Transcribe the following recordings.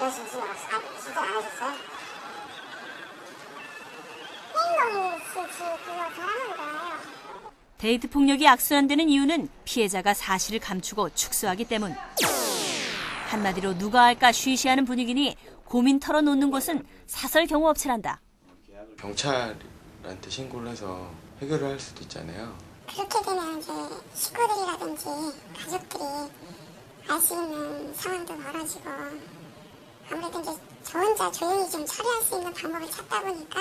하시는지 알았어요. 진짜 안 하셨어요? 행동이 있을지 그거 잘하는 거예요. 데이트 폭력이 악순환되는 이유는 피해자가 사실을 감추고 축소하기 때문. 한마디로 누가 할까 쉬쉬하는 분위기니 고민 털어놓는 곳은 사설 경호업체란다. 경찰한테 신고를 해서 해결을 할 수도 있잖아요. 그렇게 되면 이제 식구들이라든지 가족들이 알 수 있는 상황도 벌어지고 아무래도 이제 저 혼자 조용히 좀 처리할 수 있는 방법을 찾다 보니까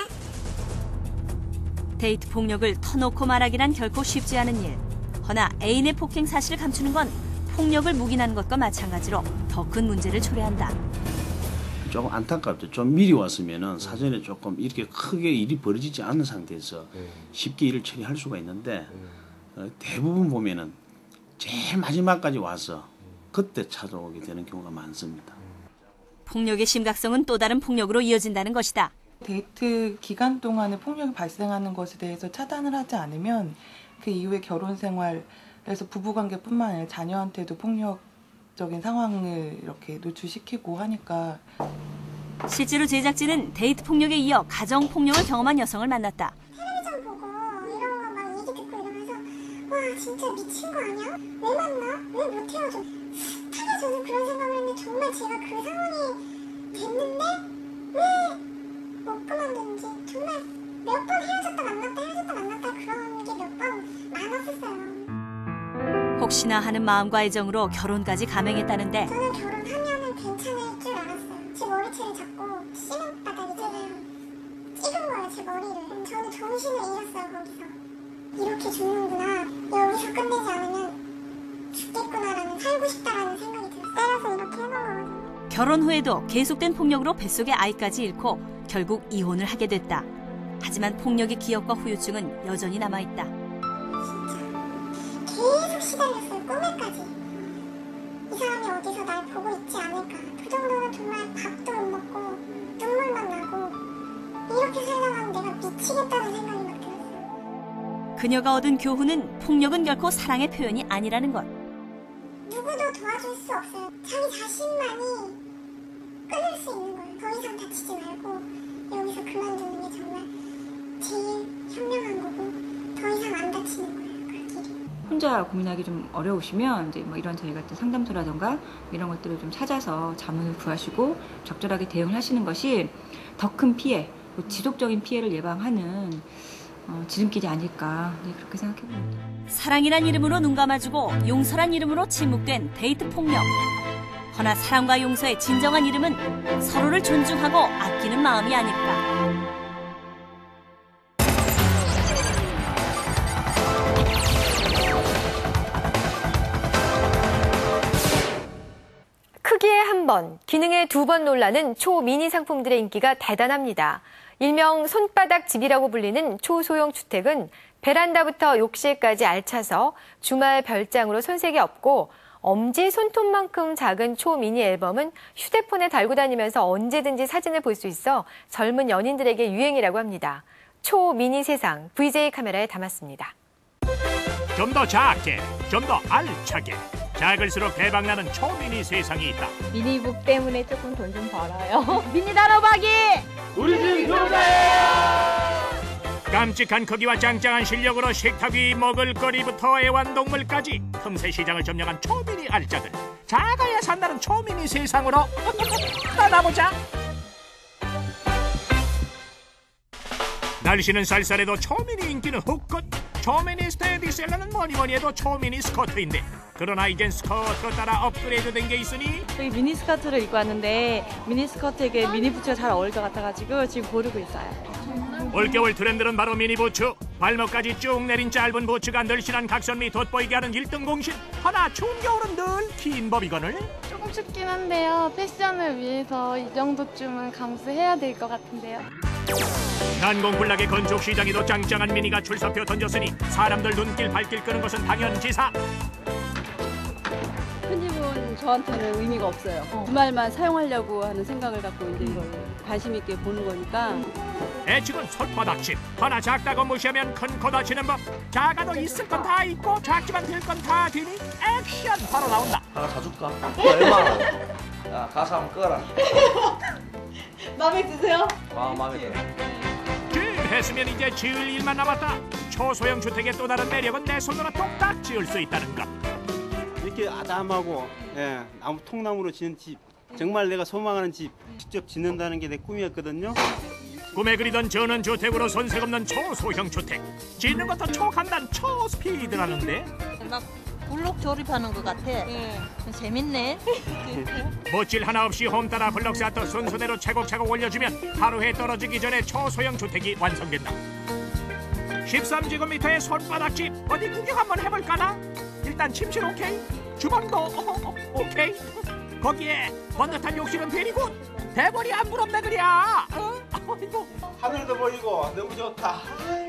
데이트 폭력을 터놓고 말하기란 결코 쉽지 않은 일. 허나 애인의 폭행 사실을 감추는 건 폭력을 묵인하는 것과 마찬가지로 더 큰 문제를 초래한다. 조금 안타깝죠. 좀 미리 왔으면은 사전에 조금 이렇게 크게 일이 벌어지지 않는 상태에서 쉽게 일을 처리할 수가 있는데 대부분 보면은 제일 마지막까지 와서 그때 찾아오게 되는 경우가 많습니다. 폭력의 심각성은 또 다른 폭력으로 이어진다는 것이다. 데이트 기간 동안에 폭력이 발생하는 것에 대해서 차단을 하지 않으면 그 이후에 결혼 생활에서 부부관계뿐만 아니라 자녀한테도 폭력적인 상황을 이렇게 노출시키고 하니까. 실제로 제작진은 데이트 폭력에 이어 가정 폭력을 경험한 여성을 만났다. 텔레비전 보고 이런 거 막 얘기 듣고 이러면서 와 진짜 미친 거 아니야? 왜 만나? 왜 못 헤어져? 숱하게 저는 그런 생각을 했는데 정말 제가 그 상황이 됐는데 왜 못 그만두는지 정말 몇 번 헤어졌다 만났다 그런 게 몇 번 많았었어요. 혹시나 하는 마음과 애정으로 결혼까지 감행했다는데 저는 결혼하면은 괜찮을 줄 알았어요. 제 머리채를 잡고 씨름바닥 있잖아요. 찍은 거예요 제 머리를. 저는 정신을 잃었어요 거기서. 이렇게 죽는구나. 여기서 끝내지 않으면 죽겠구나라는 살고 싶다라는 생각이 들었어요. 때려서 이렇게 해놓은 거거든요. 결혼 후에도 계속된 폭력으로 뱃속의 아이까지 잃고 결국 이혼을 하게 됐다. 하지만 폭력의 기억과 후유증은 여전히 남아있다. 진짜 계속 시달렸어요. 꿈에까지. 이 사람이 어디서 날 보고 있지 않을까. 그 정도는 정말 밥도 못 먹고 눈물만 나고 이렇게 살다가면 내가 미치겠다는 생각이 막 들었어요. 그녀가 얻은 교훈은 폭력은 결코 사랑의 표현이 아니라는 것. 누구도 도와줄 수 없어요. 자기 자신만이 끊을 수 있는 거예요. 더 이상 다치지 말고 여기서 그만두는 게 정말 제일 현명한 거고 더 이상 안 다치는 거예요. 그 길이. 혼자 고민하기 좀 어려우시면 이제 뭐 이런 저희 같은 상담소라던가 이런 것들을 좀 찾아서 자문을 구하시고 적절하게 대응을 하시는 것이 더 큰 피해, 지속적인 피해를 예방하는 지름길이 아닐까 그렇게 생각해봅니다. 사랑이란 이름으로 눈 감아주고 용서란 이름으로 침묵된 데이트 폭력. 허나 사랑과 용서의 진정한 이름은 서로를 존중하고 아끼는 마음이 아닐까. 크기에 한 번, 기능에 두 번 놀라는 초미니 상품들의 인기가 대단합니다. 일명 손바닥집이라고 불리는 초소형 주택은 베란다부터 욕실까지 알차서 주말 별장으로 손색이 없고 엄지 손톱만큼 작은 초미니 앨범은 휴대폰에 달고 다니면서 언제든지 사진을 볼 수 있어 젊은 연인들에게 유행이라고 합니다. 초미니 세상, VJ 카메라에 담았습니다. 좀 더 작게, 좀 더 알차게. 작을수록 대박나는 초미니 세상이 있다. 미니북 때문에 조금 돈 좀 벌어요. 미니 단호박이! 우리 집 효자예요! 깜찍한 크기와 짱짱한 실력으로 식탁 위 먹을거리부터 애완동물까지 틈새 시장을 점령한 초미니 알짜들. 작아야 산다는 초미니 세상으로 떠나보자. 날씨는 쌀쌀해도 초미니 인기는 훅끝. 초미니 스테디셀러는 뭐니뭐니 해도 초미니 스커트인데 그러나 이젠 스커트로 따라 업그레이드 된 게 있으니 저희 미니 스커트를 입고 왔는데 미니 스커트에게 미니 부츠가 잘 어울릴 것 같아가지고 지금 고르고 있어요. 올겨울 트렌드는 바로 미니 부츠. 발목까지 쭉 내린 짧은 부츠가 늘씬한 각선미 돋보이게 하는 1등 공신. 허나 추운 겨울은 늘 긴 법이거늘. 조금 춥긴 한데요. 패션을 위해서 이 정도쯤은 감수해야 될 것 같은데요. 난공불락의 건축 시장에도 짱짱한 미니가 출사표 던졌으니 사람들 눈길 발길 끄는 것은 당연지사. 편집은 저한테는 의미가 없어요. 주말만 사용하려고 하는 생각을 갖고 이제 이걸 관심 있게 보는 거니까. 애칭은 손바닥집. 하나 작다고 무시하면 큰 코 다치는 법. 작아도 있을 건 다 있고 작지만 될 건 다 되니 액션 바로 나온다. 하나 사줄까? 얼마? 야, 가서 한번 꺼라. 마음에 드세요? 마음에 들어. 했으면 이제 지을 일만 남았다. 초소형 주택의 또 다른 매력은 내 손으로 뚝딱 지을 수 있다는 것. 이렇게 아담하고 나무 통나무로 지은 집, 정말 내가 소망하는 집 직접 짓는다는 게 내 꿈이었거든요. 꿈에 그리던 전원주택으로 손색 없는 초소형 주택. 짓는 것도 초간단 초스피드라는데. 막 블록 조립하는 것 같아. 재밌네. 못질 하나 없이 홈따라 블럭 쌓듯 순서대로 차곡차곡 올려주면 하루에 떨어지기 전에 초소형 주택이 완성된다. 13제곱미터의 손바닥집 어디 구경 한번 해볼까나? 일단 침실 오케이, 주방도 오케이. 거기에 번듯한 욕실은 베리고 대궐이 안 부럽네 그랴. 하늘도 보이고 너무 좋다.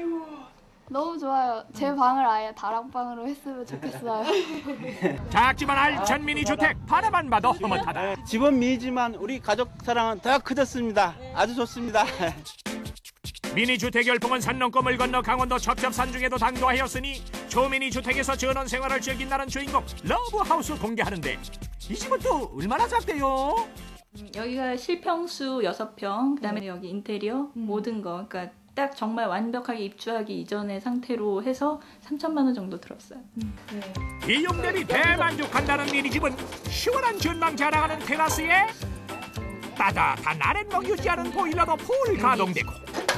너무 좋아요. 제 방을 아예 다락방으로 했으면 좋겠어요. 작지만 알찬 미니 주택 바라만 봐도 흐뭇하다. 집은 미니지만 우리 가족 사랑은 더 커졌습니다. 아주 좋습니다. 미니 주택 열풍은 산 넘고 물 건너 강원도 첩첩산 중에도 당도하였으니 초미니 주택에서 전원 생활을 즐긴다는 주인공 러브하우스 공개하는데 이 집은 또 얼마나 작대요? 여기가 실평수 6평, 그다음에 여기 인테리어 모든 거, 그러니까 딱 정말 완벽하게 입주하기 이전의 상태로 해서 3천만 원 정도 들었어요. 비용 대비 대만족한다는 미니집은 시원한 전망 자랑하는 테라스에 따뜻한 아랫목 유지하는 보일러도 풀 가동되고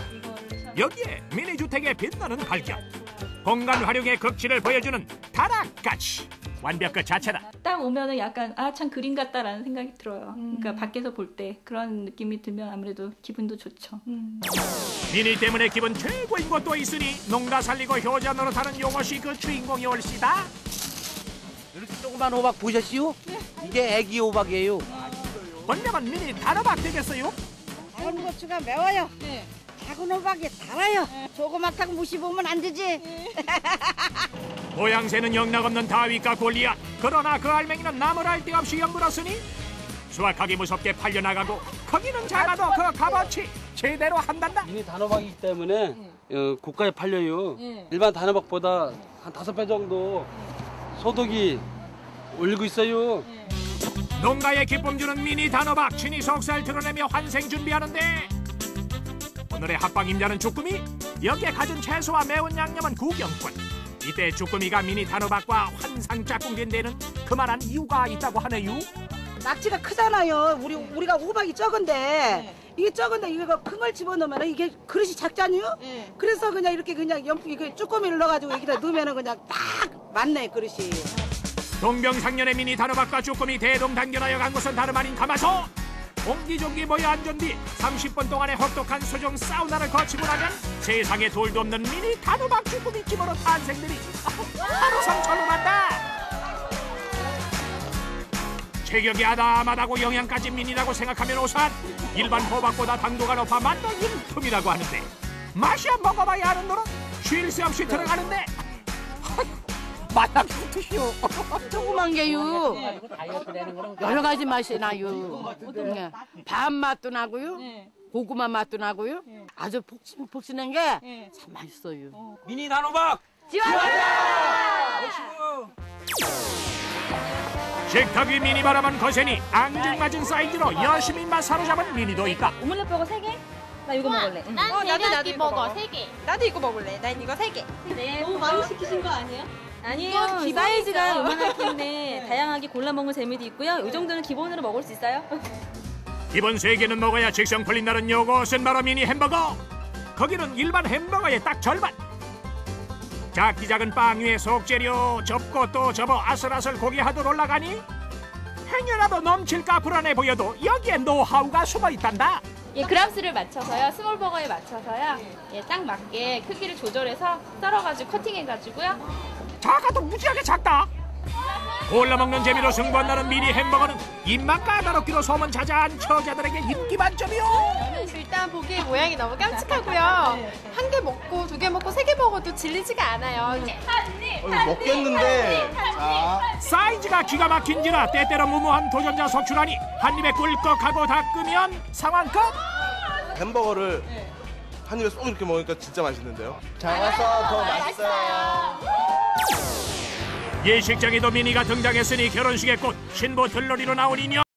여기에 미니주택의 빛나는 발견, 공간 활용의 극치를 보여주는 다락까지 완벽 그 자체다. 딱 오면은 약간 참 그림 같다라는 생각이 들어요. 그러니까 밖에서 볼 때 그런 느낌이 들면 아무래도 기분도 좋죠. 미니 때문에 기분 최고인 곳도 있으니 농가 살리고 효자 노릇하는 용어시 그 주인공이 올시다. 이렇게 조그만 호박 보셨시오? 이게 애기 호박이에요. 본명은 미니 단호박 되겠어요? 작은 고추가 매워요. 작은 호박이 달아요. 조그맣다고 무시보면 안 되지. 모양새는 영락없는 다윗과 골리앗. 그러나 그 알맹이는 나무랄 데 없이 연물었으니 수확하기 무섭게 팔려나가고 거기는 작아도 그 값어치 제대로 한단다. 미니 단호박이기 때문에 고가에 팔려요. 일반 단호박보다 한 5배 정도 소득이 올리고 있어요. 농가에 기쁨 주는 미니 단호박 친히 속살 드러내며 환생 준비하는데 오늘의 합방 임자는 주꾸미, 여기에 가진 채소와 매운 양념은 구경꾼. 이때 주꾸미가 미니 단호박과 환상 짝꿍된 데는 그만한 이유가 있다고 하네요. 낙지가 크잖아요. 우리가 호박이 적은데 이게 적은데 이거 큰 걸 집어넣으면 이게 그릇이 작잖아요. 그래서 그냥 이렇게 그냥 연필 쭈꾸미를 넣어가지고 여기다 넣으면 그냥 딱 맞네 그릇이. 동병상련의 미니 단호박과 주꾸미 대동단결하여 간 곳은 다름 아닌 가마솥. 옹기종기 모여 앉은 뒤 30분 동안의 혹독한 수중 사우나를 거치고 나면 세상에 돌도 없는 미니 단호박 주꾸미 집으로 탄생들이 하루 성철로 간다. 체격이 아담하다고 영양까지 미니라고 생각하면 오산. 일반 호박보다 당도가 높아 맛도 일품이라고 하는데 맛이 안 먹어봐야 하는 노릇 쉴 새 없이 들어가는데 맛이 붙으시오. 조그만 게요. 여러 가지 맛이 나요. 밥 맛도 나고요. 고구마 맛도 나고요. 아주 폭신폭신한 게 참 맛있어요. 미니 단호박 식탁 위 미니 바라만 거세니 앙증맞은 사이즈로 열심히 맛 사로잡은 미니도 있다. 오믈렛 버거 3개? 나 이거 먹을래. 나도 이거 먹어. 3개. 나도 이거 먹을래. 난 이거 3개. 네. 너무 많이 시키신 거 아니에요? 아니에요. 사이즈가 요만하기 때문에 다양하게 골라 먹는 재미도 있고요. 이 정도는 기본으로 먹을 수 있어요. 기본 3개는 먹어야 직성 풀린다는 요것은 바로 미니 햄버거. 거기는 일반 햄버거의 딱 절반. 작디 작은 빵 위에 속재료 접고 또 접어 아슬아슬 고기 하듯 올라가니 행여라도 넘칠까 불안해 보여도 여기에 노하우가 숨어있단다. 예, 그람수를 맞춰서요. 스몰버거에 맞춰서요. 예, 딱 맞게 크기를 조절해서 썰어가지고 커팅해가지고요. 작아도 무지하게 작다. 골라 먹는 재미로 승부한다는 미니 햄버거는 입맛 까다롭기로 소문자자한 처자들에게 인기 만점이요. 일단 보기에 모양이 너무 깜찍하고요. 한 개 먹고 2개 먹고 3개 먹어도 질리지가 않아요. 먹겠는데. 사이즈가 기가 막힌지라 때때로 무모한 도전자 속출하니 한 입에 꿀꺽하고 닦으면 상황 끝. 햄버거를 한 입에 쏙 이렇게 먹으니까 진짜 맛있는데요. 작아서 더 맛있어요. 예식장에도 미니가 등장했으니 결혼식의 꽃 신부 들러리로 나온 인연.